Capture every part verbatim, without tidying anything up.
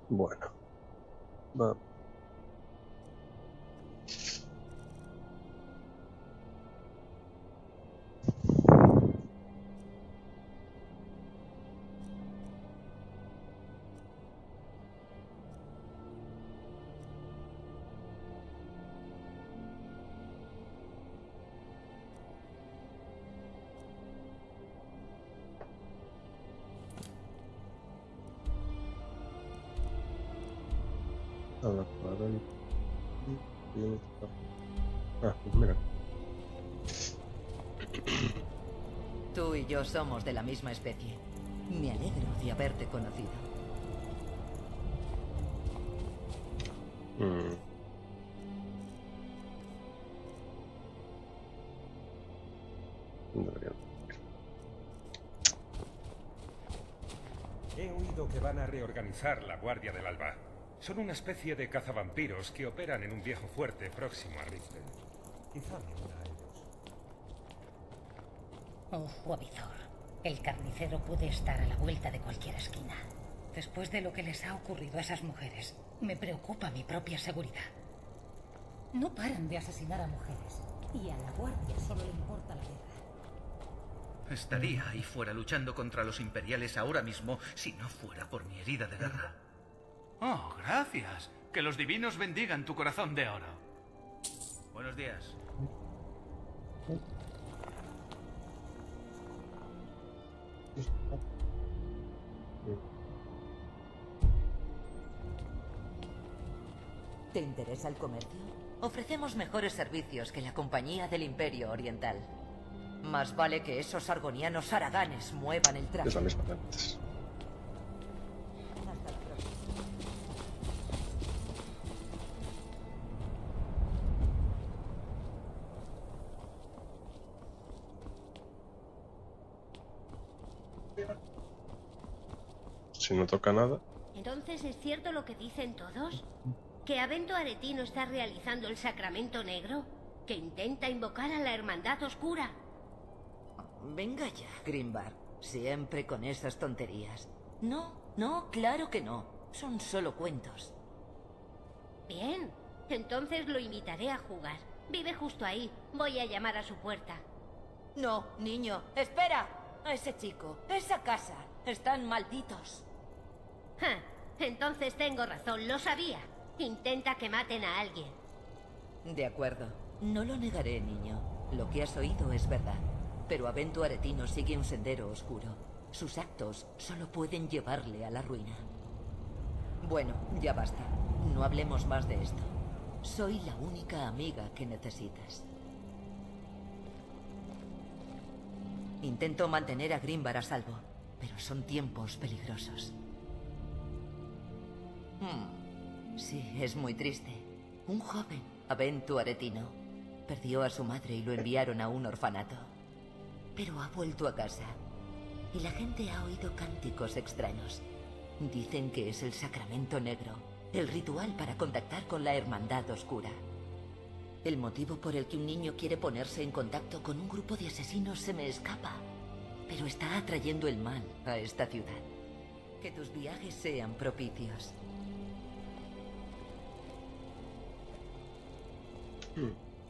Bueno, va. A ver, para ver. Ah, pues mira. Tú y yo somos de la misma especie. Me alegro de haberte conocido. Mm. Debería. He oído que van a reorganizar la Guardia del Alba. Son una especie de cazavampiros que operan en un viejo fuerte próximo a Riften. Quizá me una a ellos. Ojo avizor. El carnicero puede estar a la vuelta de cualquier esquina. Después de lo que les ha ocurrido a esas mujeres, me preocupa mi propia seguridad. No paran de asesinar a mujeres. Y a la guardia solo le importa la guerra. Estaría ahí fuera luchando contra los imperiales ahora mismo si no fuera por mi herida de guerra. Oh, gracias. Que los divinos bendigan tu corazón de oro. Buenos días. ¿Te interesa el comercio? Ofrecemos mejores servicios que la Compañía del Imperio Oriental. Más vale que esos argonianos haraganes muevan el Es tráfico. la misma de antes. Hasta la próxima. Si no toca nada. Entonces, ¿es cierto lo que dicen todos? ¿Que Avento Aretino está realizando el sacramento negro? ¿Que intenta invocar a la Hermandad Oscura? Venga ya, Grimbar. Siempre con esas tonterías. No, no, claro que no. Son solo cuentos. Bien, entonces lo invitaré a jugar. Vive justo ahí. Voy a llamar a su puerta. No, niño, espera. A ese chico, esa casa, están malditos. Ja, entonces tengo razón, lo sabía. Intenta que maten a alguien. De acuerdo. No lo negaré, niño. Lo que has oído es verdad. Pero Avento Aretino sigue un sendero oscuro. Sus actos solo pueden llevarle a la ruina. Bueno, ya basta. No hablemos más de esto. Soy la única amiga que necesitas. Intento mantener a Grimbar a salvo, pero son tiempos peligrosos. Hmm. Sí, es muy triste. Un joven, Avento Aretino, perdió a su madre y lo enviaron a un orfanato. Pero ha vuelto a casa. Y la gente ha oído cánticos extraños. Dicen que es el sacramento negro, el ritual para contactar con la Hermandad Oscura. El motivo por el que un niño quiere ponerse en contacto con un grupo de asesinos se me escapa. Pero está atrayendo el mal a esta ciudad. Que tus viajes sean propicios. Mm.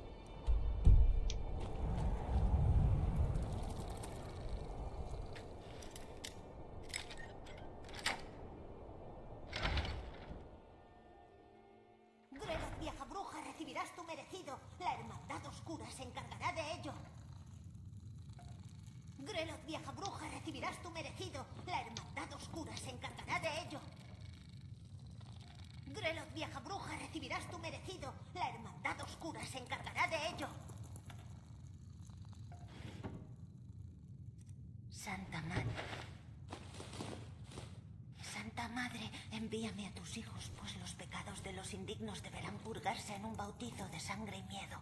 Greloth, vieja bruja, recibirás tu merecido. La Hermandad Oscura se encargará de ello. Greloth, vieja bruja, recibirás tu merecido. La Hermandad Oscura se encargará de ello. Greloth, vieja bruja, recibirás tu merecido. La Hermandad Oscura se encargará de ello. Santa Madre. Santa Madre, envíame a tus hijos, pues los pecados de los indignos deberán purgarse en un bautizo de sangre y miedo.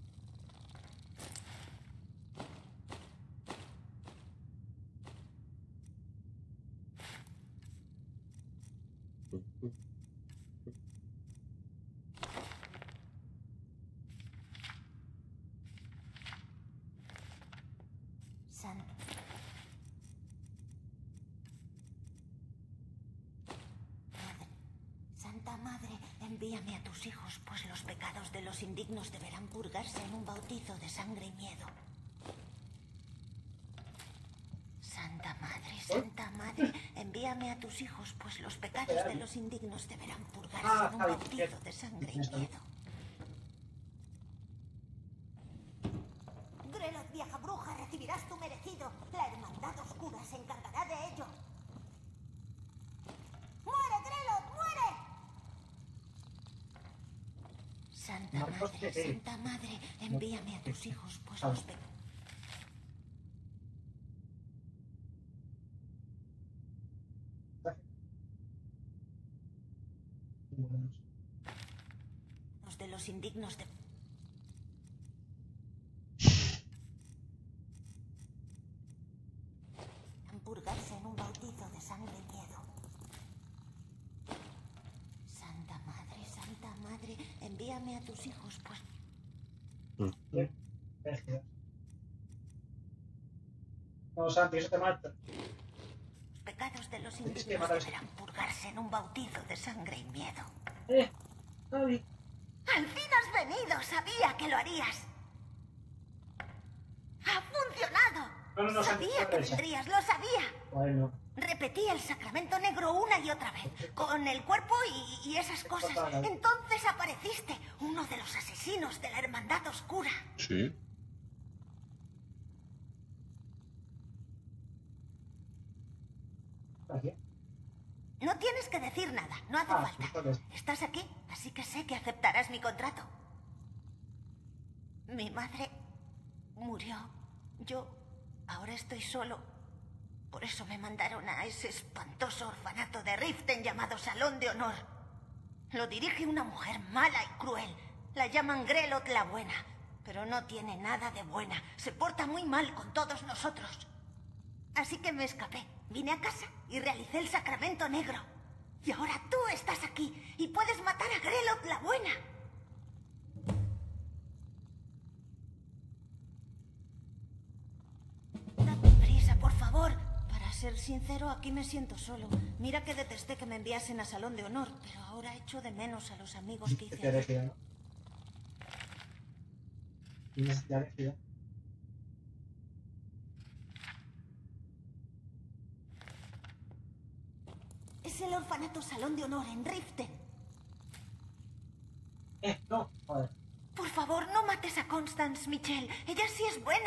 Santa. Madre. Santa Madre, envíame a tus hijos, pues los pecados de los indignos deberán purgarse en un bautizo de sangre y miedo. Santa Madre, Santa Madre, envíame a tus hijos, pues los pecados de los indignos deberán purgarse en un bautizo de sangre y miedo. Grelot, vieja bruja, recibirás tu merecido. La hermandad oscura se encargará de ello. ¡Muere, Grelot, muere! Santa Madre, Santa Madre, envíame a tus hijos, pues los pecados... de los indignos de... purgarse en un bautizo de sangre y miedo. Santa Madre, Santa Madre, envíame a tus hijos, pues... No, Santi, eso te mata. Los pecados de los indignos deberán purgarse en un bautizo de sangre y miedo. Eh, Javi. ¡Al fin has venido! Sabía que lo harías. ¡Ha funcionado! No, no, no, sabía que vendrías, lo sabía. Bueno. Repetí el sacramento negro una y otra vez, con el cuerpo y, y esas cosas. Entonces apareciste, uno de los asesinos de la hermandad oscura. Sí. No tienes que decir nada, no hace ah, falta. Estás aquí, así que sé que aceptarás mi contrato. Mi madre murió. Yo ahora estoy solo. Por eso me mandaron a ese espantoso orfanato de Riften llamado Salón de Honor. Lo dirige una mujer mala y cruel. La llaman Grelot la Buena, pero no tiene nada de buena. Se porta muy mal con todos nosotros. Así que me escapé. Vine a casa y realicé el sacramento negro. Y ahora tú estás aquí y puedes matar a Grelot la Buena. Date prisa, por favor. Para ser sincero, aquí me siento solo. Mira que detesté que me enviasen a Salón de Honor, pero ahora echo de menos a los amigos que hice allí. Es el orfanato Salón de Honor en Riften. Eh, no, joder. Por favor, no mates a Constance, Michelle. Ella sí es buena.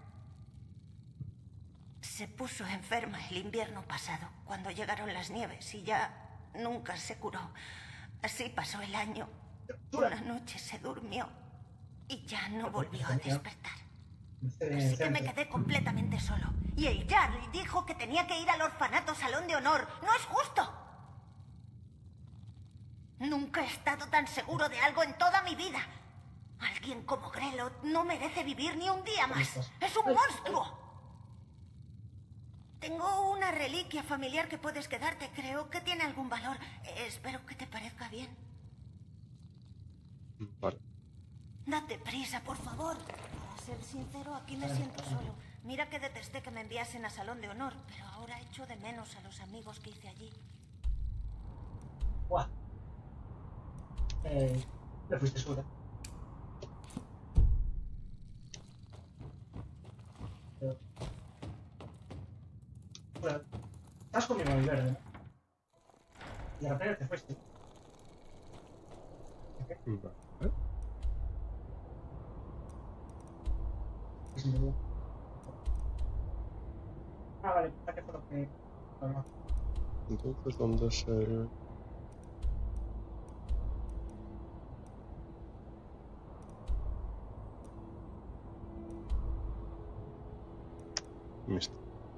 Se puso enferma el invierno pasado, cuando llegaron las nieves, y ya nunca se curó. Así pasó el año. Una noche se durmió y ya no volvió a despertar. Así que me quedé completamente solo. Y el Jarl dijo que tenía que ir al orfanato Salón de Honor. ¡No es justo! Nunca he estado tan seguro de algo en toda mi vida. Alguien como Grelot no merece vivir ni un día más. ¡Es un monstruo! Tengo una reliquia familiar que puedes quedarte. Creo que tiene algún valor. Espero que te parezca bien. Vale. Date prisa, por favor. Para ser sincero, aquí me siento solo. Mira que detesté que me enviasen a Salón de Honor, pero ahora echo de menos a los amigos que hice allí. Buah. Eh, le fuiste sola. Pero... Bueno, estás conmigo en el verde, ¿no? Y a la pena te fuiste. Vale. Es muy bueno. Ah, vale, ¿qué fue lo que...? No, no. Entonces, ¿dónde es el...? Mist.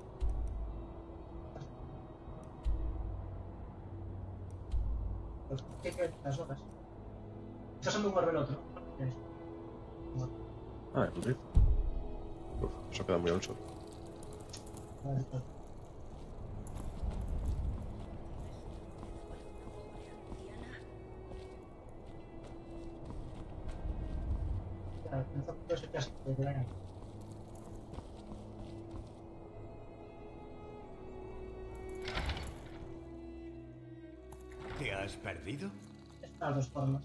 ¿Qué quedan las hojas? Estas son de un árbol otro, ¿no? Ah, en Rift. Uf, eso queda muy ancho. Vale, vale. Claro, no está todo ese caso de la... ¿Te has perdido? Las dos formas.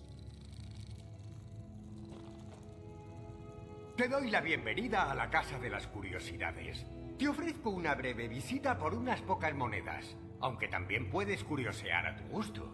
Te doy la bienvenida a la Casa de las Curiosidades. Te ofrezco una breve visita por unas pocas monedas, aunque también puedes curiosear a tu gusto.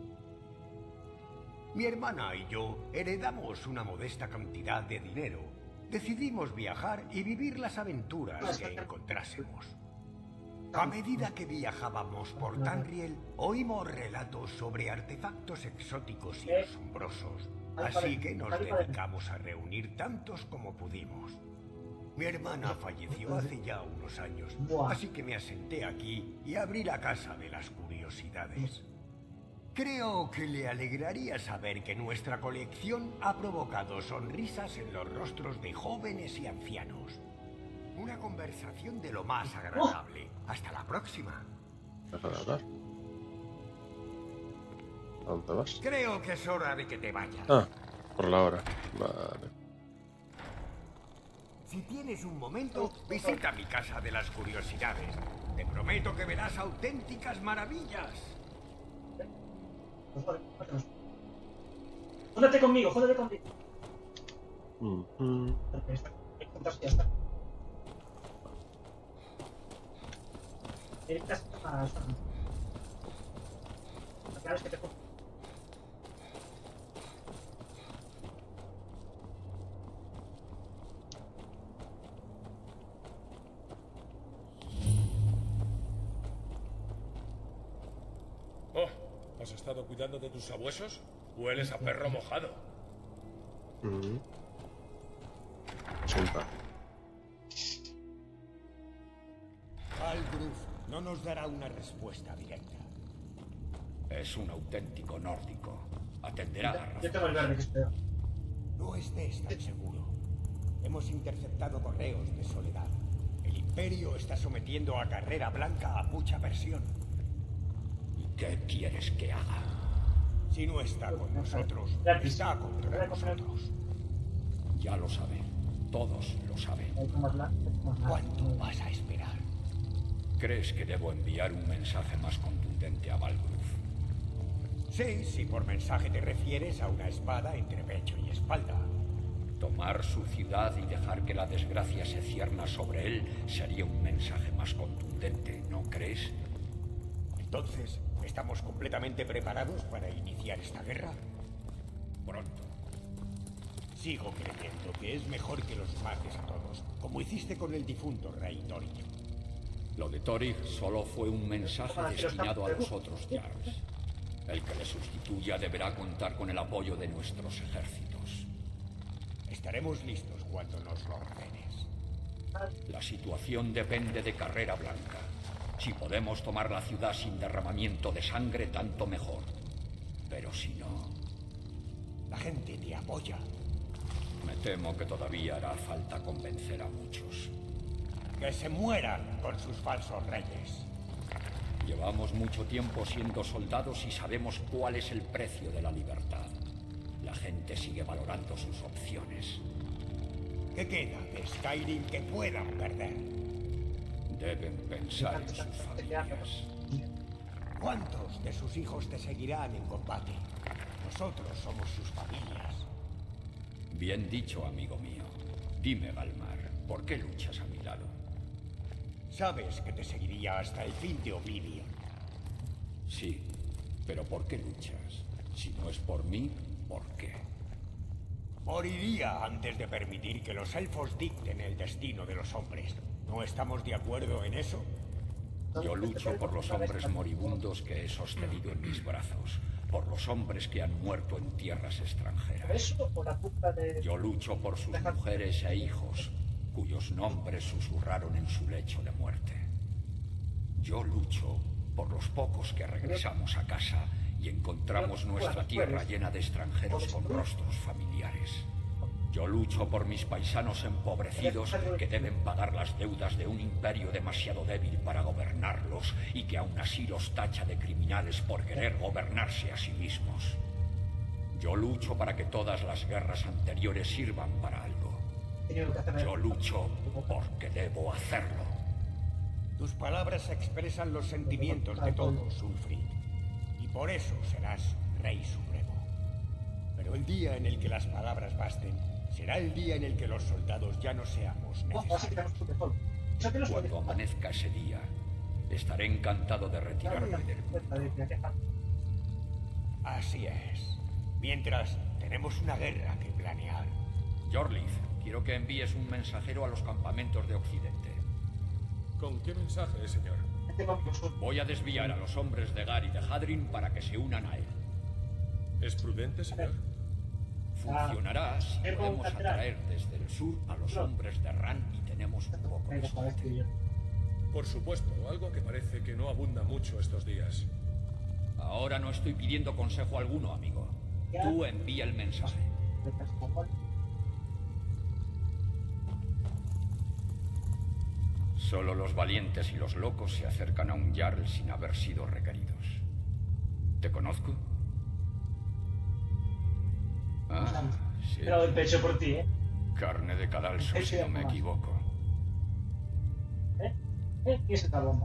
Mi hermana y yo heredamos una modesta cantidad de dinero. Decidimos viajar y vivir las aventuras que encontrásemos. A medida que viajábamos por Tamriel, oímos relatos sobre artefactos exóticos y asombrosos, así que nos dedicamos a reunir tantos como pudimos. Mi hermana falleció hace ya unos años, así que me asenté aquí y abrí la Casa de las Curiosidades. Creo que le alegraría saber que nuestra colección ha provocado sonrisas en los rostros de jóvenes y ancianos. Una conversación de lo más agradable. Hasta la próxima. Deja de hablar. ¿A dónde vas? Creo que es hora de que te vayas. Ah, por la hora. Vale. Si tienes un momento, visita mi Casa de las Curiosidades. Te prometo que verás auténticas maravillas. Jódete conmigo, jódete conmigo. Mm-hmm. Ya está. Necesitas a esta. La clave es que te cojo. Oh, ¿has estado cuidando de tus sabuesos? Hueles a perro mojado. Mm-hmm. Sienta. Balgruf no nos dará una respuesta directa. Es un auténtico nórdico. Atenderá a Yo tengo el verde que espero. No estés tan seguro. Hemos interceptado correos de Soledad. El Imperio está sometiendo a Carrera Blanca a mucha presión. ¿Y qué quieres que haga? Si no está con nosotros, está contra nosotros. Ya lo saben. Todos lo saben. ¿Cuánto vas a esperar? ¿Crees que debo enviar un mensaje más contundente a Balgruf? Sí, si por mensaje te refieres a una espada entre pecho y espalda. Tomar su ciudad y dejar que la desgracia se cierna sobre él sería un mensaje más contundente, ¿no crees? Entonces, ¿estamos completamente preparados para iniciar esta guerra? Pronto. Sigo creyendo que es mejor que los mates a todos, como hiciste con el difunto rey Torig. Lo de Torig solo fue un mensaje destinado a los otros Jarls. El que le sustituya deberá contar con el apoyo de nuestros ejércitos. Estaremos listos cuando nos lo ordenes. La situación depende de Carrera Blanca. Si podemos tomar la ciudad sin derramamiento de sangre, tanto mejor. Pero si no... La gente te apoya. Me temo que todavía hará falta convencer a muchos. Que se mueran con sus falsos reyes. Llevamos mucho tiempo siendo soldados y sabemos cuál es el precio de la libertad. La gente sigue valorando sus opciones. ¿Qué queda de Skyrim que puedan perder? Deben pensar en sus familias. ¿Cuántos de sus hijos te seguirán en combate? Nosotros somos sus familias. Bien dicho, amigo mío. Dime, Galmar, ¿por qué luchas a mi lado? Sabes que te seguiría hasta el fin de Oblivion. Sí, pero ¿por qué luchas? Si no es por mí, ¿por qué? Moriría antes de permitir que los elfos dicten el destino de los hombres. ¿No estamos de acuerdo en eso? Yo lucho por los hombres moribundos que he sostenido en mis brazos, por los hombres que han muerto en tierras extranjeras. Yo lucho por sus mujeres e hijos, cuyos nombres susurraron en su lecho de muerte. Yo lucho por los pocos que regresamos a casa y encontramos nuestra tierra llena de extranjeros con rostros familiares. Yo lucho por mis paisanos empobrecidos que deben pagar las deudas de un imperio demasiado débil para gobernarlos y que aún así los tacha de criminales por querer gobernarse a sí mismos. Yo lucho para que todas las guerras anteriores sirvan para algo. Yo lucho porque debo hacerlo. Tus palabras expresan los sentimientos de todos, Ulfric. Y por eso serás Rey Supremo. Pero el día en el que las palabras basten será el día en el que los soldados ya no seamos necesarios. Cuando amanezca ese día, estaré encantado de retirarme del mundo. Así es. Mientras, tenemos una guerra que planear. Jorlith, quiero que envíes un mensajero a los campamentos de Occidente. ¿Con qué mensaje, señor? Voy a desviar a los hombres de Gar y de Hadrin para que se unan a él. ¿Es prudente, señor? Funcionará si podemos atraer desde el sur a los hombres de Ran y tenemos un poco de suerte. Por supuesto, algo que parece que no abunda mucho estos días. Ahora no estoy pidiendo consejo alguno, amigo. Tú envía el mensaje. Solo los valientes y los locos se acercan a un Jarl sin haber sido requeridos. ¿Te conozco? Ah, sí. Pero el pecho por ti, ¿eh? Carne de cadalso, si no me equivoco. ¿Eh? ¿Eh? ¿Y esa bomba?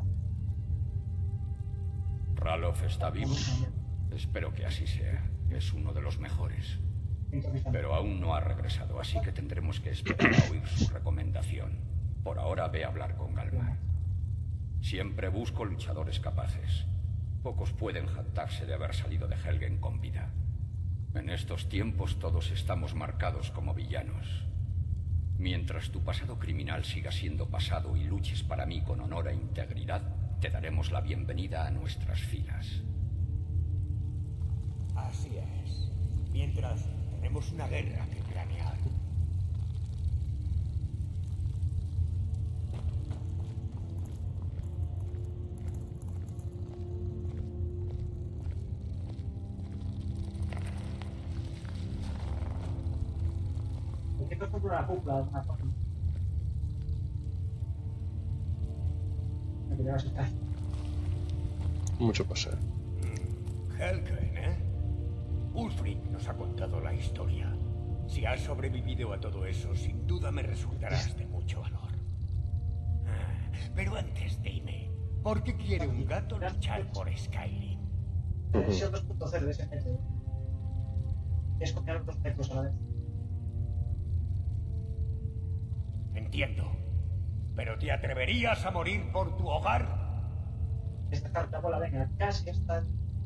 Ralof está vivo. Espero que así sea. Es uno de los mejores. Pero aún no ha regresado, así que tendremos que esperar a oír su recomendación. Por ahora ve a hablar con Galmar. Siempre busco luchadores capaces. Pocos pueden jactarse de haber salido de Helgen con vida. En estos tiempos todos estamos marcados como villanos. Mientras tu pasado criminal siga siendo pasado y luches para mí con honor e integridad, te daremos la bienvenida a nuestras filas. Así es. Mientras, tenemos una guerra que planear. Esto es como una cúpula, una cosa. Me quería asustar. Mucho paseo. Helgen, ¿eh? Ulfric nos ha contado la historia. Si has sobrevivido a todo eso, sin duda me resultarás de mucho valor. Ah, pero antes dime, ¿por qué quiere un gato luchar por Skyrim? Versión dos punto cero de ese gente. Es copiar dos metros a la vez. Entiendo. ¿Pero te atreverías a morir por tu hogar? Esta carta bola, venga, casi está...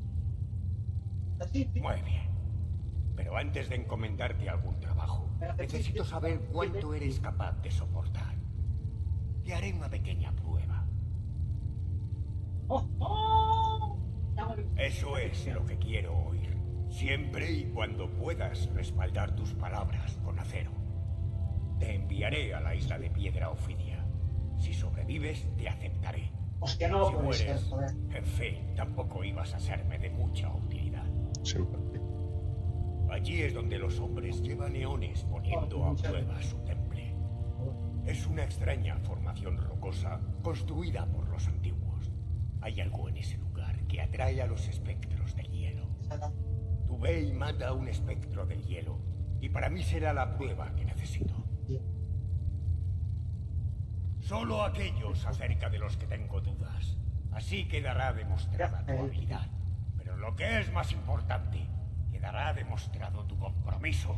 Así, Muy bien. Pero antes de encomendarte algún trabajo, necesito saber cuánto eres capaz de soportar. Te haré una pequeña prueba. ¡Oh, oh! Eso es lo que quiero oír. Siempre y cuando puedas respaldar tus palabras con acero. Te enviaré a la isla de Piedra Ofidia. Si sobrevives, te aceptaré. Hostia, no si puede mueres, ser, joder. en fin, tampoco ibas a serme de mucha utilidad. Siempre. Allí es donde los hombres llevan eones poniendo a prueba su temple. Es una extraña formación rocosa construida por los antiguos. Hay algo en ese lugar que atrae a los espectros del hielo. Tú ve y mata a un espectro del hielo, y para mí será la prueba que necesito. Solo aquellos acerca de los que tengo dudas. Así quedará demostrada tu habilidad. Pero lo que es más importante, quedará demostrado tu compromiso.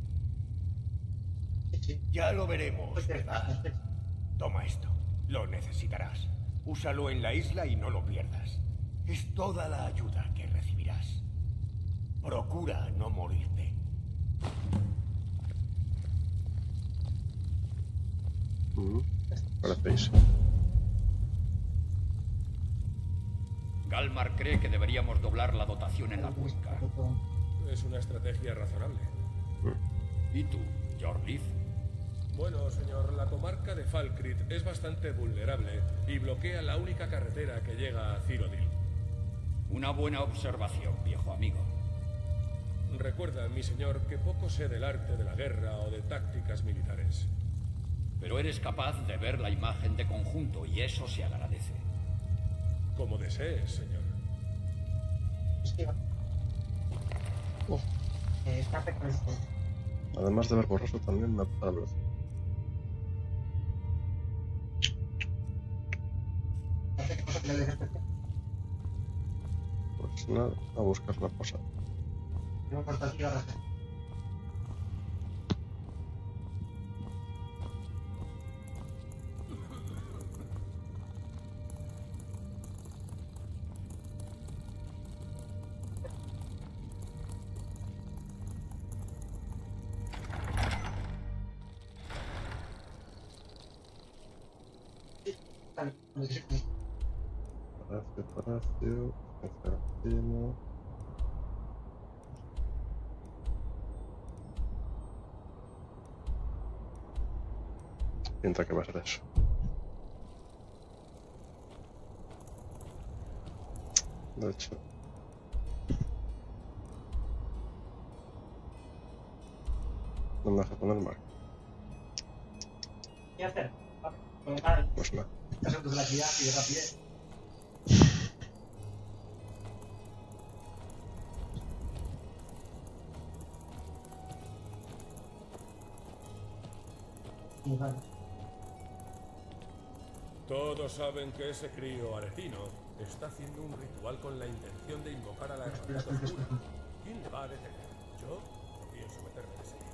Ya lo veremos, ¿verdad? Toma esto. Lo necesitarás. Úsalo en la isla y no lo pierdas. Es toda la ayuda que recibirás. Procura no morirte. Mm, parecéis. Galmar cree que deberíamos doblar la dotación en la cuenca. Es una estrategia razonable. ¿Y tú, Jorlith? Bueno, señor, la comarca de Falkreath es bastante vulnerable y bloquea la única carretera que llega a Cyrodiil. Una buena observación, viejo amigo. Recuerda, mi señor, que poco sé del arte de la guerra o de tácticas militares. Pero eres capaz de ver la imagen de conjunto y eso se agradece. Como desees, señor. Esquiva. Uf, eh, está perfecto. Además de ver borroso, también me apunta la velocidad. Pues nada, a buscar una cosa. Tengo cortado aquí la raza. Palacio, palacio. Constantino. Pinta que va a ser eso. De hecho. No me deja poner marca. ¿Qué hacer? Vale, pues nada. Asuntos de la actividad y de rapidez. Vale. Todos saben que ese crío aretino está haciendo un ritual con la intención de invocar a la hermandad oscura. ¿Quién le va a detener? Yo no pienso meterme en ese lío.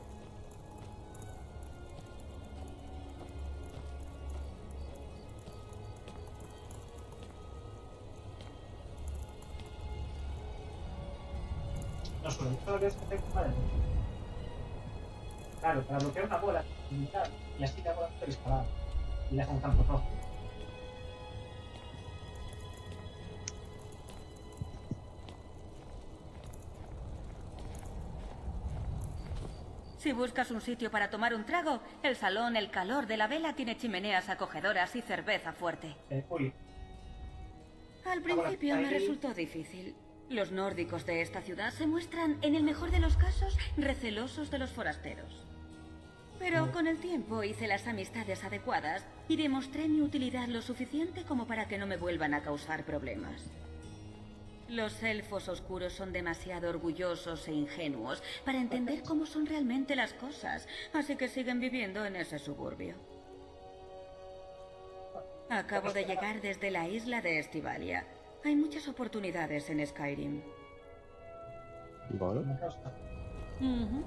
No solo, esto es que tengo madre. Claro, para bloquear una bola y así la bola está disparada y le hace un campo rojo. Si buscas un sitio para tomar un trago, el salón El Calor de la Vela tiene chimeneas acogedoras y cerveza fuerte. Eh, uy. Al principio me resultó difícil. Los nórdicos de esta ciudad se muestran, en el mejor de los casos, recelosos de los forasteros. Pero con el tiempo hice las amistades adecuadas y demostré mi utilidad lo suficiente como para que no me vuelvan a causar problemas. Los elfos oscuros son demasiado orgullosos e ingenuos para entender cómo son realmente las cosas, así que siguen viviendo en ese suburbio. Acabo de llegar desde la isla de Estivalia. Hay muchas oportunidades en Skyrim. Vale. Uh-huh.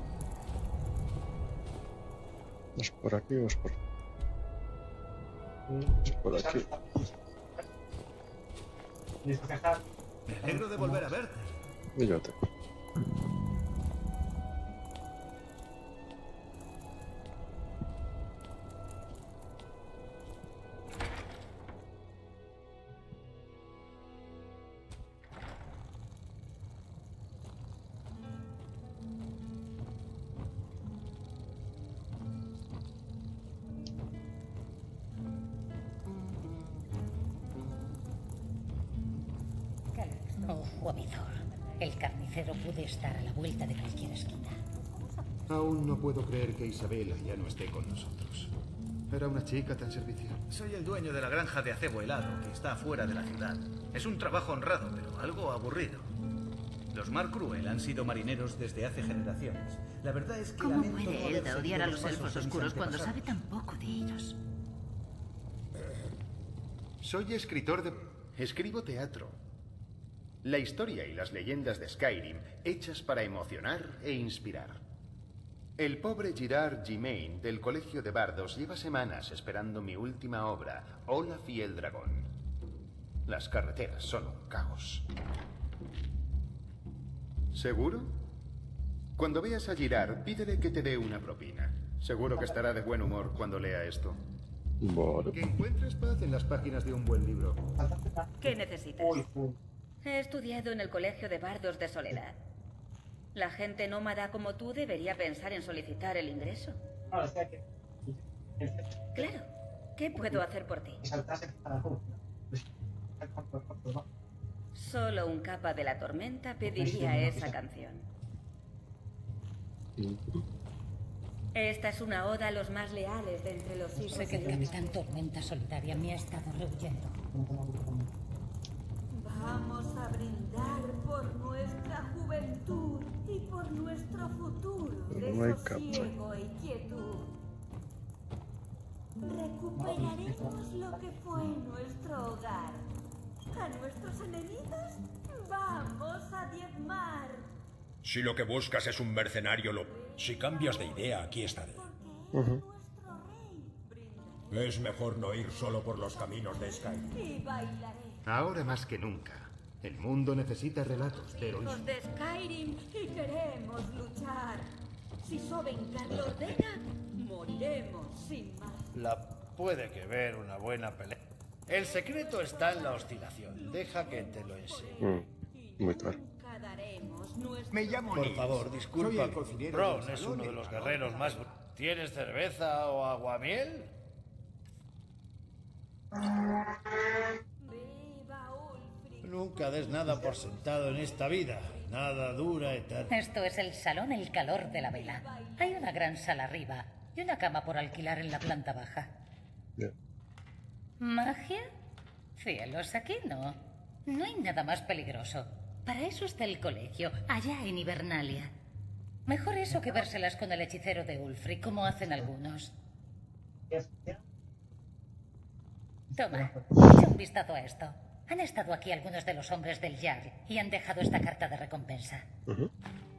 ¿Es por aquí o es por aquí? Es por aquí. Me alegro de volver a verte. Y yo te. Oh, Juamizor. El carnicero puede estar a la vuelta de cualquier esquina. Aún no puedo creer que Isabela ya no esté con nosotros. Era una chica tan servicial. Soy el dueño de la granja de acebo helado, que está fuera de la ciudad. Es un trabajo honrado, pero algo aburrido. Los Mar Cruel han sido marineros desde hace generaciones. La verdad es que ¿Cómo lamento no puede haber Elda odiar a seguido los pasos elfos de mis oscuros cuando sabe antepasados. tan poco de ellos? Soy escritor de... Escribo teatro. La historia y las leyendas de Skyrim hechas para emocionar e inspirar. El pobre Girard Gimain del Colegio de Bardos lleva semanas esperando mi última obra, Olaf y el Dragón. Las carreteras son un caos. ¿Seguro? Cuando veas a Girard, pídele que te dé una propina. Seguro que estará de buen humor cuando lea esto. Vale. Que encuentres paz en las páginas de un buen libro. ¿Qué necesitas? He estudiado en el Colegio de Bardos de Soledad. La gente nómada como tú debería pensar en solicitar el ingreso. Claro. ¿Qué puedo hacer por ti? Solo un capa de la tormenta pediría esa canción. Esta es una oda a los más leales de entre los hijos. Sé que el Capitán Tormenta Solidaria me ha estado rehuyendo. Vamos a brindar por nuestra juventud y por nuestro futuro de No hay capa. sosiego y quietud. Recuperaremos lo que fue nuestro hogar. A nuestros enemigos vamos a diezmar. Si lo que buscas es un mercenario, lo... Si cambias de idea, aquí estaré. Uh-huh. Es mejor no ir solo por los caminos de Skyrim. Y bailaré. Ahora más que nunca, el mundo necesita relatos de heroísmo. Hijos de Skyrim y queremos luchar. Si Sovengar lo ordena, moriremos sin más. La puede que ver una buena pelea. El secreto está en la oscilación. Deja que te lo enseñe. Mm, muy claro. Me llamo Por Nils. favor, Soy disculpa. el cocinero Bron del es salón uno de en los Salón guerreros de más... ¿Tienes cerveza o aguamiel? Nunca des nada por sentado en esta vida. Nada dura eterna. Esto es el salón El Calor de la Vela. Hay una gran sala arriba y una cama por alquilar en la planta baja. Bien. ¿Magia? Cielos, aquí no. No hay nada más peligroso. Para eso está el colegio, allá en Hibernalia. Mejor eso que vérselas con el hechicero de Ulfric, como hacen algunos. Toma, echa un vistazo a esto. Han estado aquí algunos de los hombres del Jarl y han dejado esta carta de recompensa. Uh-huh.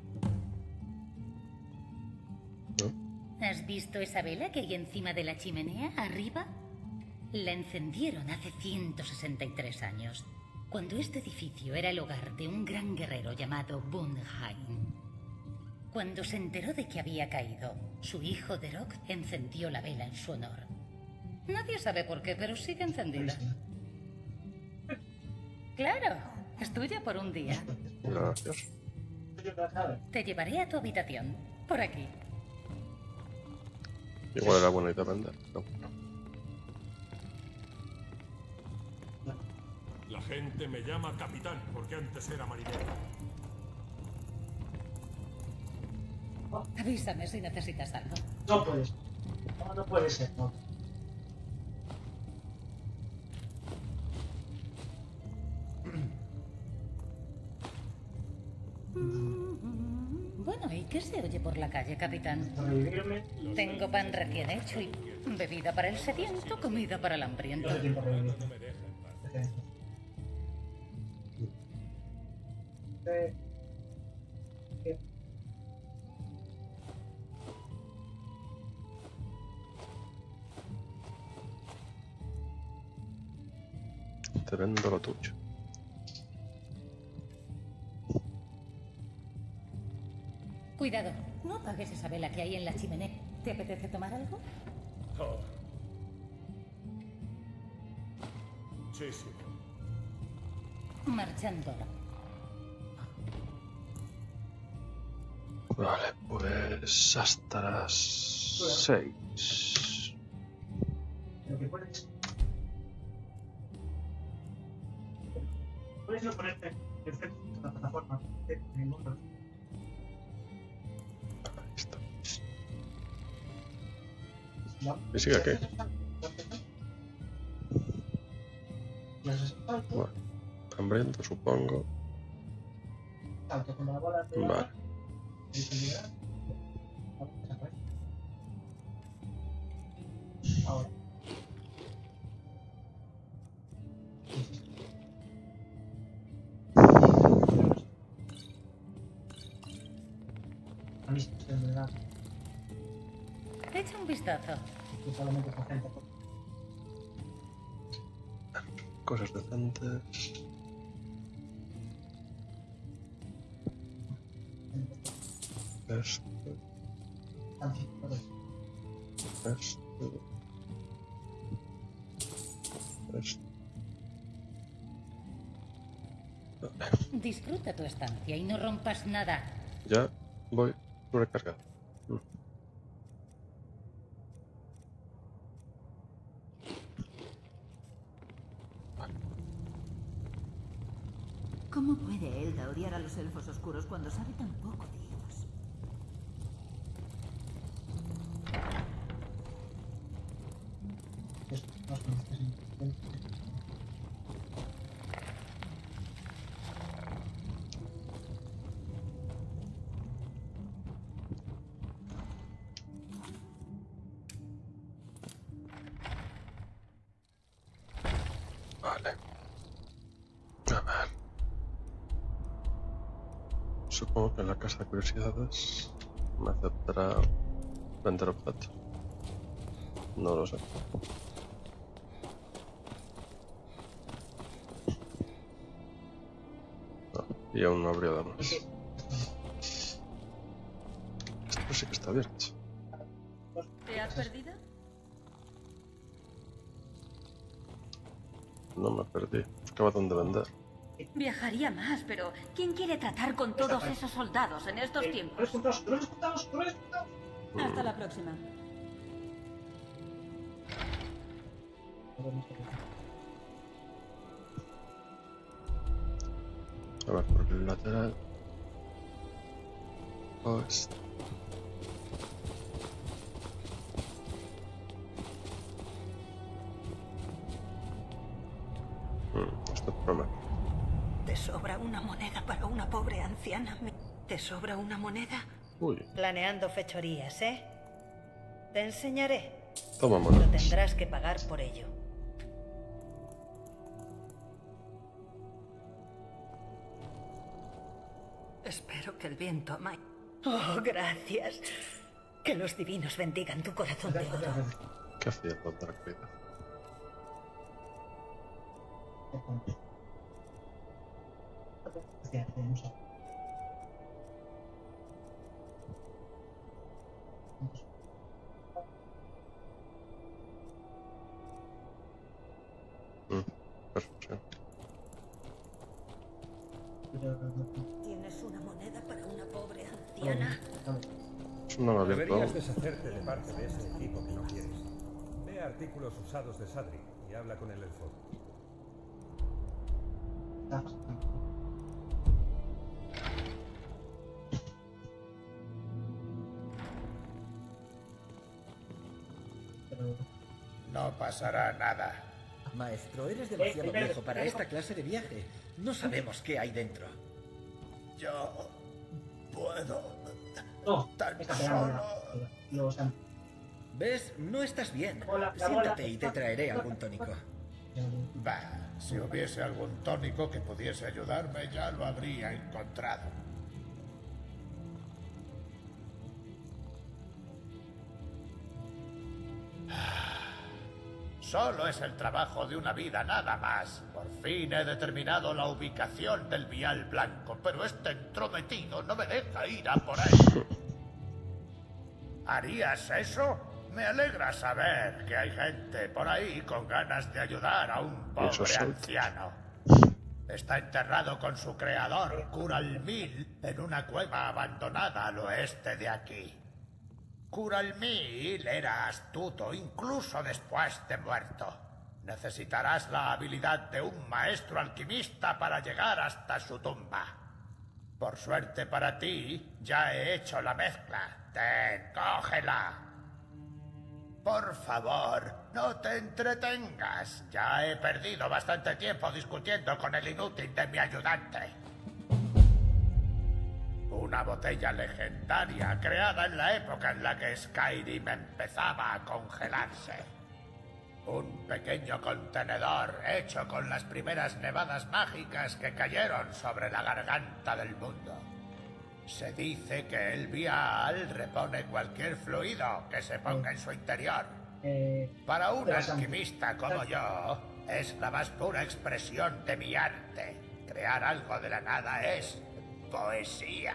¿Has visto esa vela que hay encima de la chimenea, arriba? La encendieron hace ciento sesenta y tres años, cuando este edificio era el hogar de un gran guerrero llamado Bundhain. Cuando se enteró de que había caído, su hijo Derok encendió la vela en su honor. Nadie sabe por qué, pero sigue encendida. Claro, es tuya por un día. Gracias. Te llevaré a tu habitación, por aquí. Igual era buena idea vender. No. La gente me llama capitán porque antes era marinero. Avísame si necesitas algo. No puedes. No, no puede ser, no. Bueno, ¿y qué se oye por la calle, capitán? Revivirme. Tengo pan recién hecho y bebida para el sediento, comida para el hambriento. Eh, Te vendo lo tuyo. Cuidado, no apagues esa vela que hay en la chimenea. ¿Te apetece tomar algo? Oh. Sí, sí. Marchando. Vale, pues hasta las seis. Lo que puedes. Puedes no ponerte perfecto en la plataforma. De ningún problema. Ahí está. ¿Y sigue aquí? Bueno, hambriento, supongo. Vale. Ahora. Echa un vistazo. Cosas decentes. Esto. Esto. Esto. Disfruta tu estancia y no rompas nada. Ya voy recargado. Mm. ¿Cómo puede Elda odiar a los elfos oscuros cuando sabe tan poco de ellos? Vale. A ver. Supongo que en la casa de curiosidades me aceptará vender objeto. No lo sé. No, y aún no abrió damas. Esto sí que está abierto. ¿Te has perdido? No me perdí. Buscaba dónde vender. Viajaría más, pero ¿quién quiere tratar con todos esos soldados en estos tiempos? Hasta la próxima. A ver, por el lateral. Pues... Hmm, esto promete. ¿Te sobra una moneda para una pobre anciana? ¿Te sobra una moneda? Uy. Planeando fechorías, ¿eh? Te enseñaré. Toma Pero monedas. tendrás que pagar por ello. Espero que el viento amae. Oh, gracias. Que los divinos bendigan tu corazón de oro. ¿Qué hacía el Dark Vader? Mm, perfecto. ¿Tienes una moneda para una pobre anciana? No lo había Deberías probado. deshacerte de parte de ese equipo que no quieres. Ve artículos usados de Sadri y habla con el elfo. No pasará nada. Maestro, eres demasiado viejo para esta clase de viaje. No sabemos qué hay dentro. Yo puedo. No, Tan esta solo. Luego se han... ¿Ves? No estás bien. Hola, hola, Siéntate hola. y te traeré algún tónico. Bah, si hubiese algún tónico que pudiese ayudarme, ya lo habría encontrado. Solo es el trabajo de una vida, nada más. Por fin he determinado la ubicación del vial blanco, pero este entrometido no me deja ir a por él. ¿Harías eso? Me alegra saber que hay gente por ahí con ganas de ayudar a un Eso pobre sí. anciano. Está enterrado con su creador, Kuralmil, en una cueva abandonada al oeste de aquí. Kuralmil era astuto incluso después de muerto. Necesitarás la habilidad de un maestro alquimista para llegar hasta su tumba. Por suerte para ti, ya he hecho la mezcla. Ten, cógela. Por favor, no te entretengas. Ya he perdido bastante tiempo discutiendo con el inútil de mi ayudante. Una botella legendaria creada en la época en la que Skyrim empezaba a congelarse. Un pequeño contenedor hecho con las primeras nevadas mágicas que cayeron sobre la garganta del mundo. Se dice que el vial repone cualquier fluido que se ponga en su interior. Para un alquimista como yo, es la más pura expresión de mi arte. Crear algo de la nada es poesía.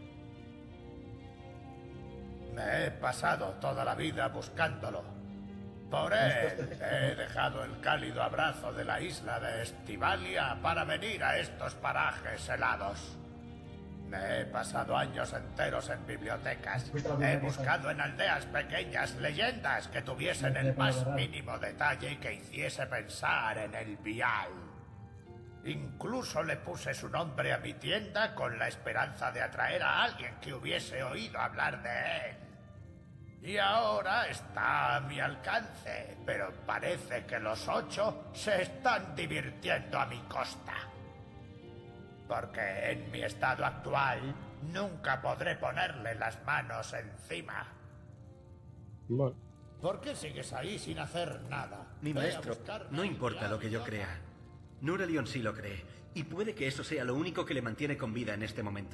Me he pasado toda la vida buscándolo. Por él he dejado el cálido abrazo de la isla de Estivalia para venir a estos parajes helados. Me he pasado años enteros en bibliotecas. He buscado en aldeas pequeñas leyendas que tuviesen el más mínimo detalle y que hiciese pensar en el vial. Incluso le puse su nombre a mi tienda con la esperanza de atraer a alguien que hubiese oído hablar de él. Y ahora está a mi alcance, pero parece que los ocho se están divirtiendo a mi costa. Porque en mi estado actual nunca podré ponerle las manos encima. Bueno. ¿Por qué sigues ahí sin hacer nada? Mi Ve a maestro, buscar no importa lo que yo crea. Nurelion sí lo cree, y puede que eso sea lo único que le mantiene con vida en este momento.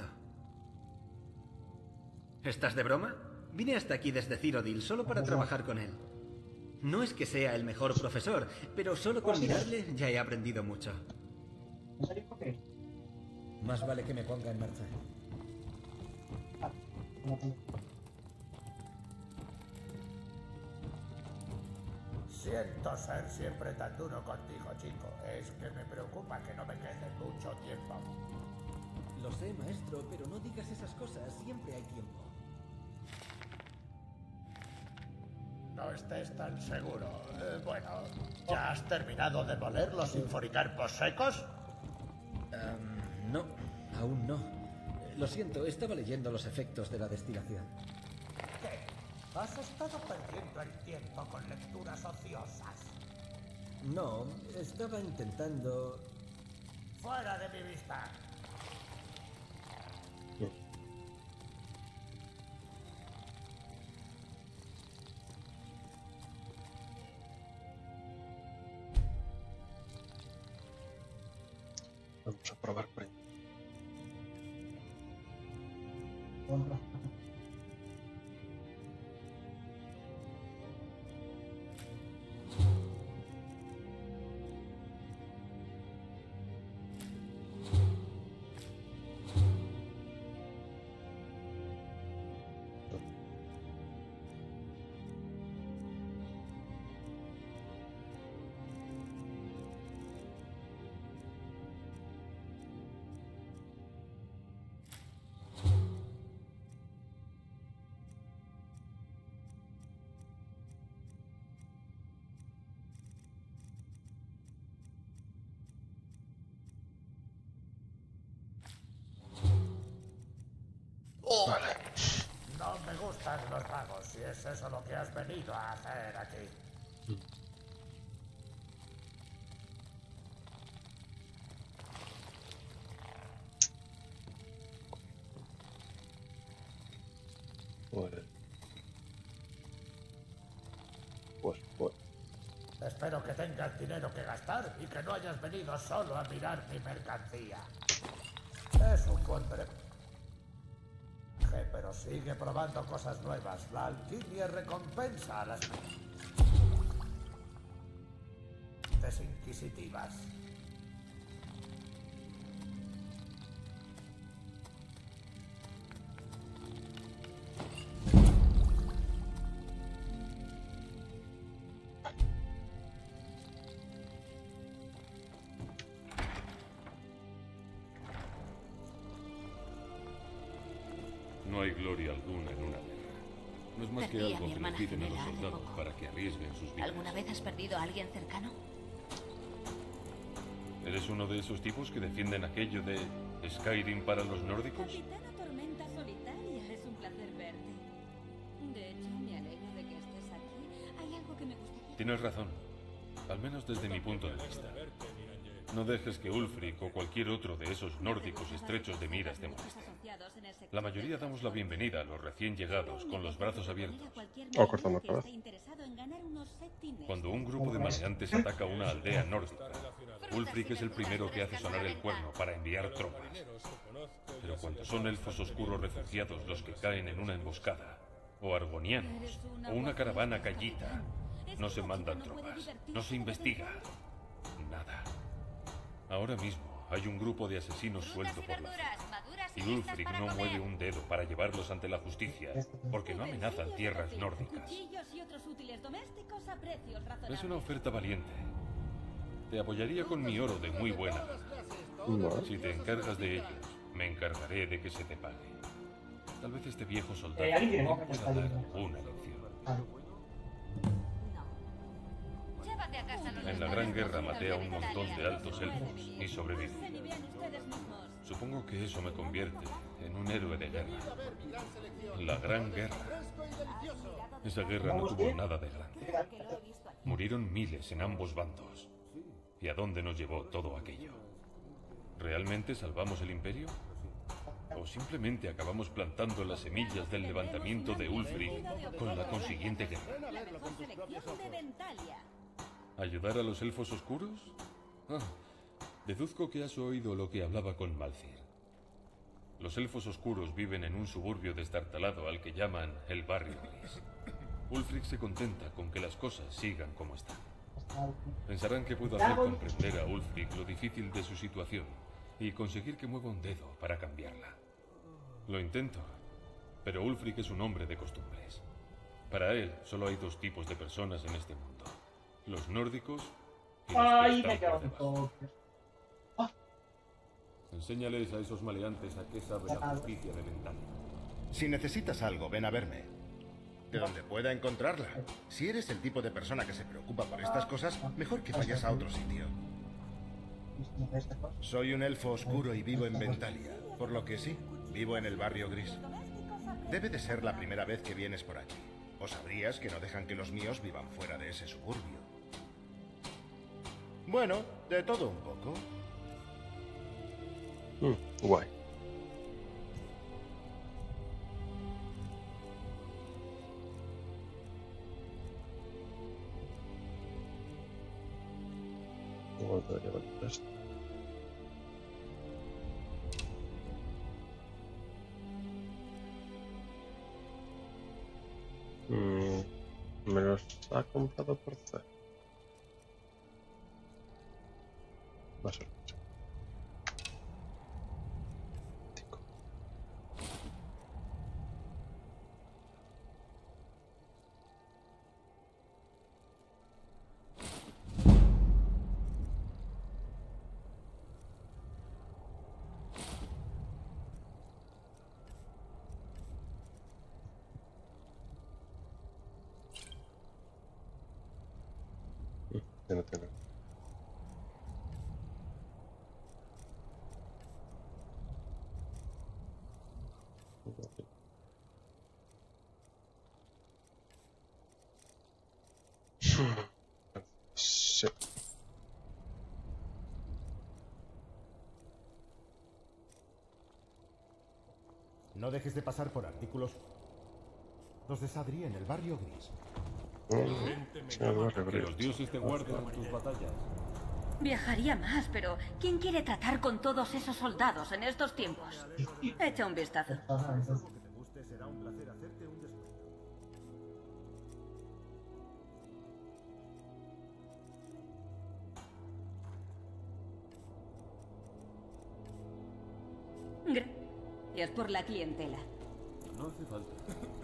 ¿Estás de broma? Vine hasta aquí desde Cyrodiil solo para trabajar con él. No es que sea el mejor profesor, pero solo con mirarle ya he aprendido mucho. Más vale que me ponga en marcha. Siento ser siempre tan duro contigo, chico. Es que me preocupa que no me quede mucho tiempo. Lo sé, maestro, pero no digas esas cosas. Siempre hay tiempo. No estés tan seguro. Eh, bueno, ¿ya has terminado de moler los sinforicarpos secos? Um, no, aún no. Lo siento, estaba leyendo los efectos de la destilación. ¿Qué? ¿Has estado perdiendo el tiempo con lecturas ociosas? No, estaba intentando... ¡Fuera de mi vista! Vamos a probar por ahí. Vale. No me gustan los magos, si es eso lo que has venido a hacer aquí. Pues... Pues, pues... Espero que tengas dinero que gastar y que no hayas venido solo a mirar mi mercancía. Es un buen pre... pero sigue probando cosas nuevas. La alquimia recompensa a las mentes inquisitivas. No hay gloria alguna en una guerra. No es más que Perdí a algo mi que le hermana piden a los gemela hace soldados poco. para que arriesguen sus vidas. ¿Alguna vez has perdido a alguien cercano? ¿Eres uno de esos tipos que defienden aquello de Skyrim para los nórdicos? Capitana Tormenta Solitaria, es un placer verte. De hecho, me alegro de que estés aquí. Hay algo que me gustaría... Tienes razón. Al menos desde mi punto de vista. No dejes que Ulfric o cualquier otro de esos nórdicos estrechos de miras te moleste. La mayoría damos la bienvenida a los recién llegados con los brazos abiertos. O cortando el cabeza. Cuando un grupo de maleantes ataca una aldea nórdica, Ulfric es el primero que hace sonar el cuerno para enviar tropas. Pero cuando son elfos oscuros refugiados los que caen en una emboscada, o argonianos, o una caravana callita, no se mandan tropas, no se investiga. Nada. Ahora mismo hay un grupo de asesinos suelto por la ciudad. Y Ulfric no mueve un dedo para llevarlos ante la justicia, porque no amenazan tierras nórdicas. Es una oferta valiente. Te apoyaría con mi oro de muy buena gana. Si te encargas de ellos, me encargaré de que se te pague. Tal vez este viejo soldado Eh, ¿alguien tiene te boca que pueda está dar ahí? una lección. Llévate a casa los En la Gran Guerra maté a un montón de altos elfos y sobreviví. Supongo que eso me convierte en un héroe de guerra. La Gran Guerra. Esa guerra no tuvo nada de grande. Murieron miles en ambos bandos. ¿Y a dónde nos llevó todo aquello? ¿Realmente salvamos el imperio? ¿O simplemente acabamos plantando las semillas del levantamiento de Ulfric con la consiguiente guerra? ¿Ayudar a los elfos oscuros? Ah, deduzco que has oído lo que hablaba con Malzir. Los elfos oscuros viven en un suburbio destartalado al que llaman el Barrio Gris. Ulfric se contenta con que las cosas sigan como están. Pensarán que puedo hacer comprender a Ulfric lo difícil de su situación y conseguir que mueva un dedo para cambiarla. Lo intento, pero Ulfric es un hombre de costumbres. Para él, solo hay dos tipos de personas en este mundo. los nórdicos y los Ay, que me están quedo por un debajo. Enséñales a esos maleantes a qué sabe la justicia de Ventalia. Si necesitas algo, ven a verme. De donde pueda encontrarla. Si eres el tipo de persona que se preocupa por estas cosas, mejor que vayas a otro sitio. Soy un elfo oscuro y vivo en Ventalia, por lo que sí, vivo en el barrio gris. Debe de ser la primera vez que vienes por aquí. O sabrías que no dejan que los míos vivan fuera de ese suburbio. Bueno, de todo un poco. Mm, guay. ¿Cómo debería levantar esto? Mm, me los ha comprado por C. Va a ser mucho. Cinco. Mm, ya no tengo. Sí. No dejes de pasar por artículos. Los de Sadri en el barrio gris. Que los dioses te guarden en tus batallas. Viajaría más, pero ¿quién quiere tratar con todos esos soldados en estos tiempos? Echa un vistazo. Será un placer hacerte un descuento. Gracias por la clientela. No hace falta.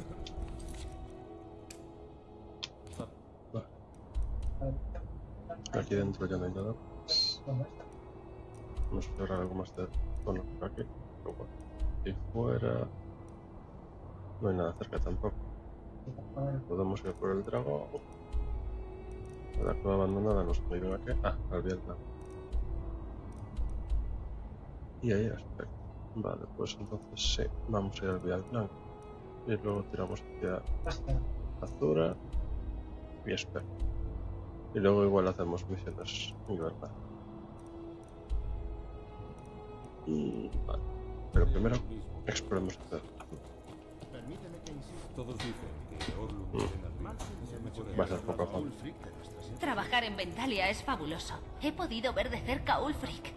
Aquí dentro ya no hay nada. Vamos a explorar algo más de zona por aquí. Pero bueno, aquí fuera no hay nada cerca tampoco. Podemos ir por el dragón. La cueva abandonada nos ha ido aquí. Ah, al Vietnam. Y ahí está. Vale, pues entonces sí, vamos a ir al Vial Blanco. Y luego tiramos hacia Azura y Esper. Y luego igual hacemos misiones en libertad. Y vale. Pero primero exploremos el ciudad. Permíteme que insista. Todos dicen que Orlund tiene al máximo. Va a ser poco a poco. Trabajar en Ventalia es fabuloso. He podido ver de cerca a Ulfric.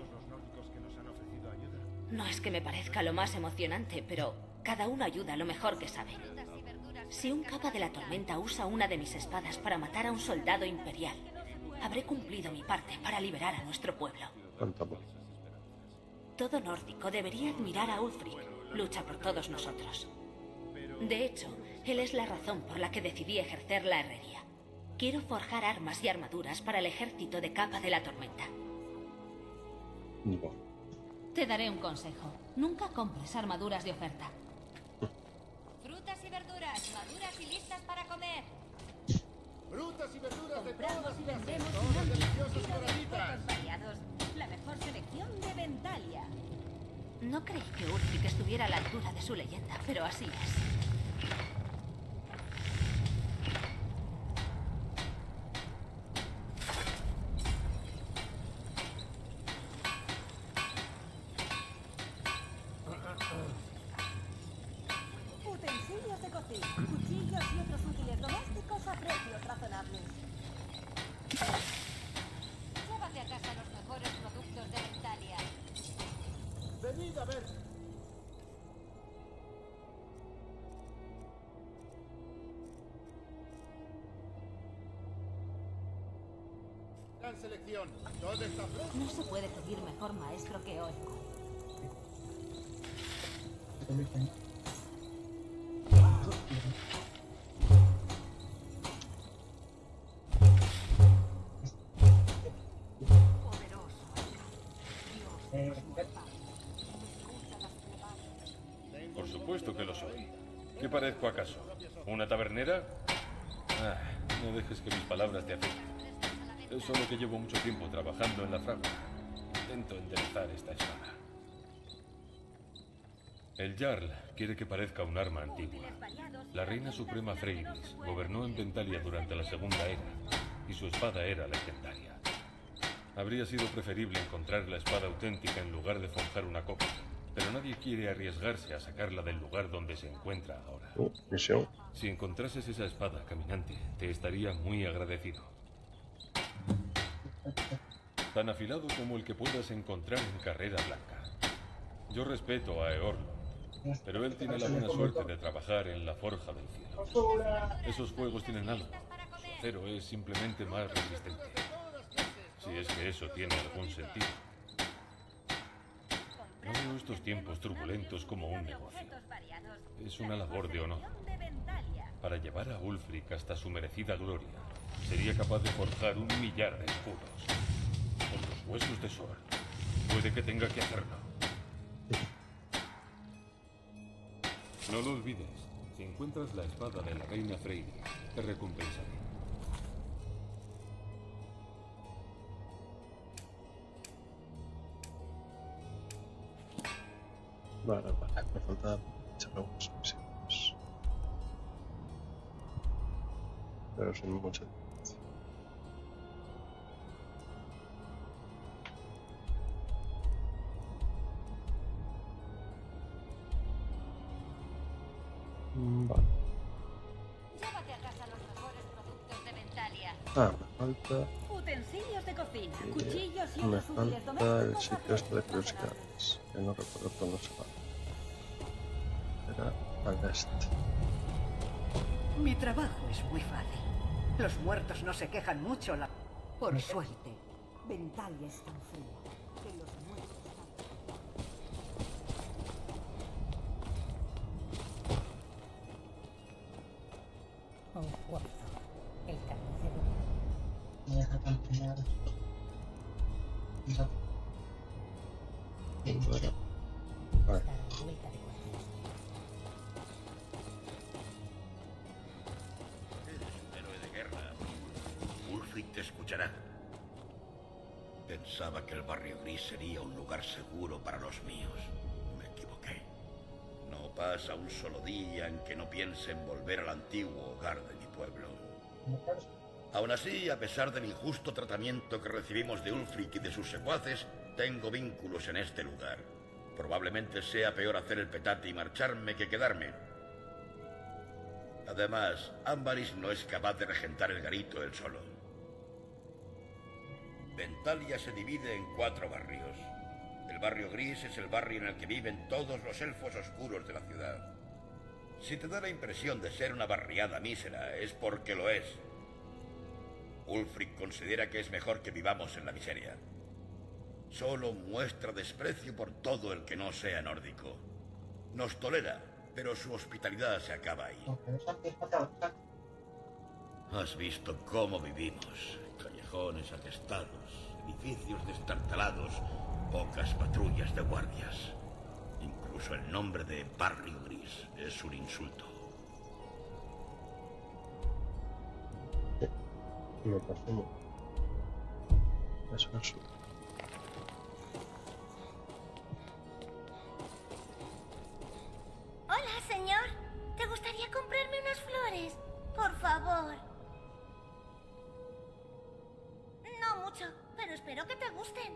No es que me parezca lo más emocionante, pero cada uno ayuda lo mejor que sabe. Si un capa de la tormenta usa una de mis espadas para matar a un soldado imperial, habré cumplido mi parte para liberar a nuestro pueblo. Todo nórdico debería admirar a Ulfric. Lucha por todos nosotros. De hecho, él es la razón por la que decidí ejercer la herrería. Quiero forjar armas y armaduras para el ejército de capa de la tormenta. Te daré un consejo. Nunca compres armaduras de oferta. Frutas y verduras, maduras y listas para comer. Frutas y verduras de Compramos todas y clases, vendemos todas un amplio deliciosas surtido de moraditas. objetos variados. La mejor selección de Ventalia. No creí que Ulfric estuviera a la altura de su leyenda, pero así es. Utensilios de cocina, cuchillos y otros útiles domésticos a precios razonables. Llévate a casa los mejores productos de Ventalia. Venid a ver. Gran selección. ¿Dónde está fresco? No se puede pedir mejor maestro que hoy. Por supuesto que lo soy. ¿Qué parezco acaso? ¿Una tabernera? Ah, no dejes que mis palabras te afecten. Es solo que llevo mucho tiempo trabajando en la fragua. Intento enderezar esta espada. El Jarl quiere que parezca un arma antigua. La reina suprema Freyris gobernó en Ventalia durante la Segunda Era, y su espada era legendaria. Habría sido preferible encontrar la espada auténtica en lugar de forjar una copia, pero nadie quiere arriesgarse a sacarla del lugar donde se encuentra ahora. Uh, misión. Si encontrases esa espada, caminante, te estaría muy agradecido. Tan afilado como el que puedas encontrar en Carrera Blanca. Yo respeto a Eorlund, pero él tiene la buena suerte de trabajar en la Forja del Cielo. Esos fuegos tienen algo. Su acero es simplemente más resistente. Si es que eso tiene algún sentido. No veo estos tiempos turbulentos como un negocio. Es una labor de honor. Para llevar a Ulfric hasta su merecida gloria, sería capaz de forjar un millar de escudos. Con los huesos de Sword. Puede que tenga que hacerlo. No lo olvides. Si encuentras la espada de la reina Freyris, te recompensaré. Vale, vale, me falta echarle unos misiones. Pero sin mucha diferencia. Vale. Llévate a casa los mejores productos de Ventalia. Ah, me falta... Utensilios de cocina, eh, cuchillos y me otros útiles falta el domésticos. sitio este de curiosidades, que no recuerdo cuándo se va. Era al este. Mi trabajo es muy fácil. Los muertos no se quejan mucho, la... por suerte. Ventalia es tan fría que los muertos están... Un cuarzo. El carnicero. Me deja campear. Bueno, vale. Eres un héroe de guerra. Ulfric te escuchará. Pensaba que el barrio gris sería un lugar seguro para los míos. Me equivoqué. No pasa un solo día en que no piense en volver al antiguo hogar de mi pueblo. Aún así, a pesar del injusto tratamiento que recibimos de Ulfric y de sus secuaces, tengo vínculos en este lugar. Probablemente sea peor hacer el petate y marcharme que quedarme. Además, Ambaris no es capaz de regentar el garito él solo. Ventalia se divide en cuatro barrios. El barrio gris es el barrio en el que viven todos los elfos oscuros de la ciudad. Si te da la impresión de ser una barriada mísera, es porque lo es. Ulfric considera que es mejor que vivamos en la miseria. Solo muestra desprecio por todo el que no sea nórdico. Nos tolera, pero su hospitalidad se acaba ahí. Has visto cómo vivimos. Callejones atestados, edificios destartalados, pocas patrullas de guardias. Incluso el nombre de Barrio Gris es un insulto. Me parece muy... Eso es... Hola, señor. ¿Te gustaría comprarme unas flores? Por favor. No mucho, pero espero que te gusten.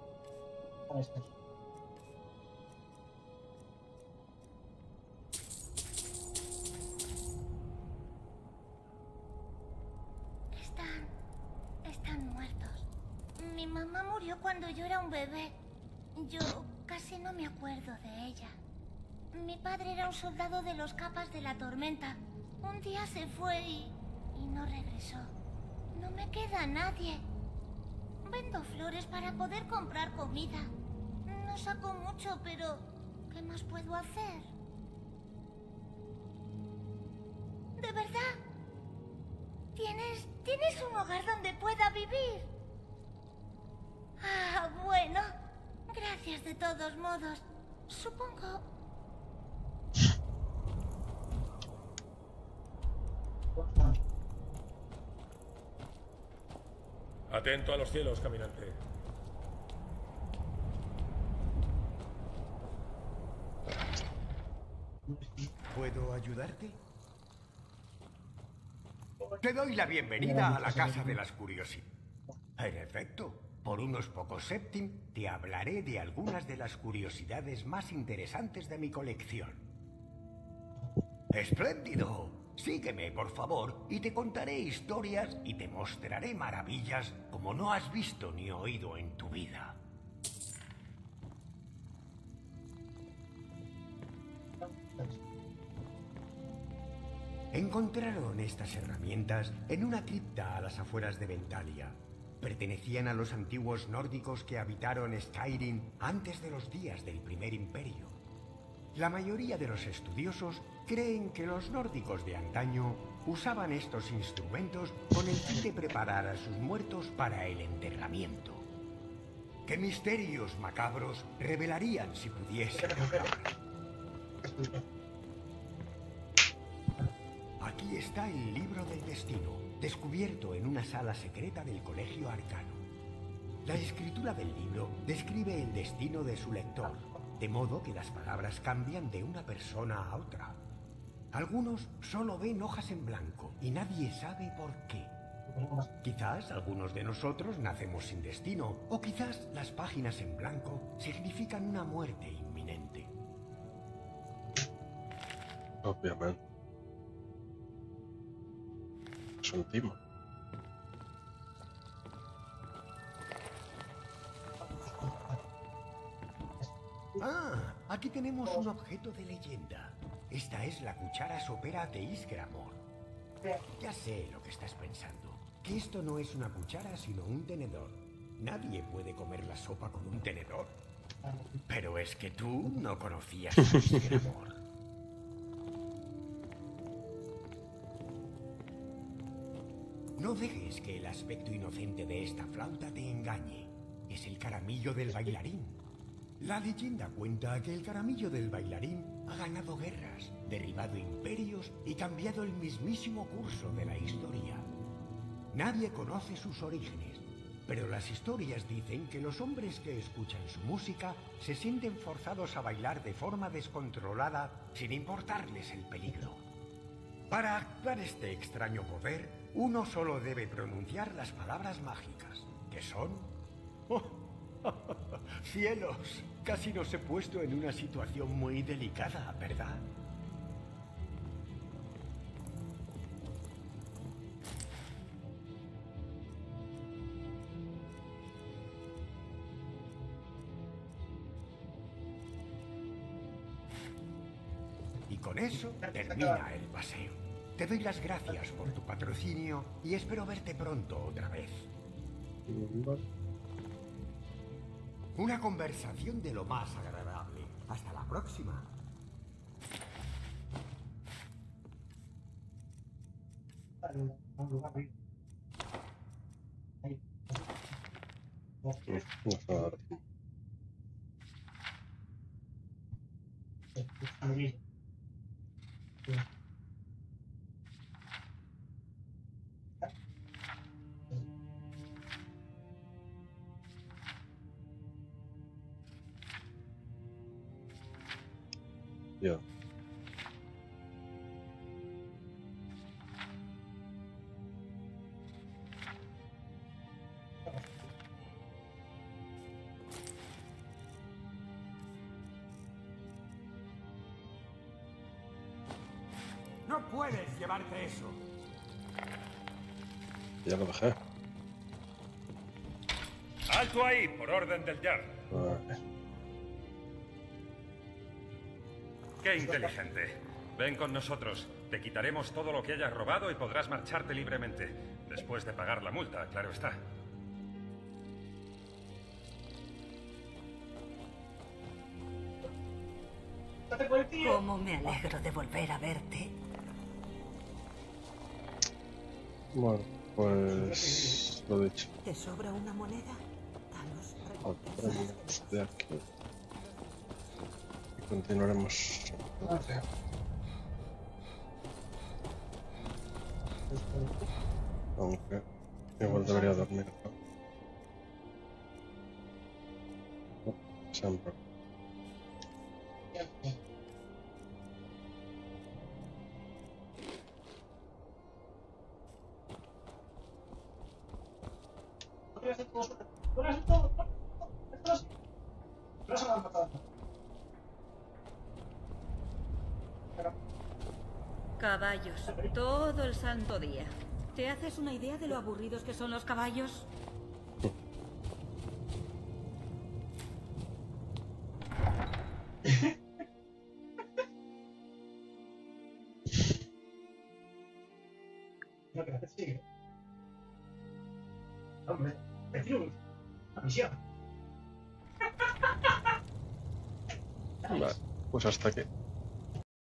Están... están muertos. Mi mamá murió cuando yo era un bebé. Yo casi no me acuerdo de ella. Mi padre era un soldado de los capas de la tormenta. Un día se fue y... y no regresó. No me queda nadie. Vendo flores para poder comprar comida. No saco mucho, pero... ¿qué más puedo hacer? ¿De verdad? ¿Tienes... tienes un hogar donde pueda vivir? Ah, bueno. Gracias de todos modos. Supongo... Atento a los cielos, caminante. ¿Puedo ayudarte? Te doy la bienvenida a la Casa de las Curiosidades. En efecto, por unos pocos septim te hablaré de algunas de las curiosidades más interesantes de mi colección. ¡Espléndido! Sígueme, por favor, y te contaré historias y te mostraré maravillas como no has visto ni oído en tu vida. Encontraron estas herramientas en una cripta a las afueras de Ventalia. Pertenecían a los antiguos nórdicos que habitaron Skyrim antes de los días del Primer Imperio. La mayoría de los estudiosos creen que los nórdicos de antaño usaban estos instrumentos con el fin de preparar a sus muertos para el enterramiento. ¿Qué misterios macabros revelarían si pudiesen hablar? Aquí está el libro del destino, descubierto en una sala secreta del Colegio Arcano. La escritura del libro describe el destino de su lector, de modo que las palabras cambian de una persona a otra. Algunos solo ven hojas en blanco y nadie sabe por qué. Quizás algunos de nosotros nacemos sin destino, o quizás las páginas en blanco significan una muerte inminente. Obviamente. Es un timo. Ah, aquí tenemos un objeto de leyenda. Esta es la cuchara sopera de Ysgramor. Ya sé lo que estás pensando. Que esto no es una cuchara, sino un tenedor. Nadie puede comer la sopa con un tenedor. Pero es que tú no conocías a Ysgramor. No dejes que el aspecto inocente de esta flauta te engañe. Es el caramillo del bailarín. La leyenda cuenta que el caramillo del bailarín ha ganado guerras, derribado imperios y cambiado el mismísimo curso de la historia. Nadie conoce sus orígenes, pero las historias dicen que los hombres que escuchan su música se sienten forzados a bailar de forma descontrolada sin importarles el peligro. Para activar este extraño poder, uno solo debe pronunciar las palabras mágicas, que son... ¡Oh! ¡Cielos! Casi nos he puesto en una situación muy delicada, ¿verdad? Y con eso termina el paseo. Te doy las gracias por tu patrocinio y espero verte pronto otra vez. Una conversación de lo más agradable. Hasta la próxima. Ya. No puedes llevarte eso. Ya lo dejé. ¡Alto ahí! Por orden del Jarl. Vale. ¡Qué inteligente! Ven con nosotros. Te quitaremos todo lo que hayas robado y podrás marcharte libremente. Después de pagar la multa, claro está. Cómo me alegro de volver a verte. Bueno, pues lo dicho. ¿Te sobra una moneda? Danos Saldremos de aquí y continuaremos. Aunque igual debería dormir, ¿no? Siempre. Caballos, todo el santo día. ¿Te haces una idea de lo aburridos que son los caballos? No, que sigue. Hombre, prefiero una misión. Vale, pues hasta aquí.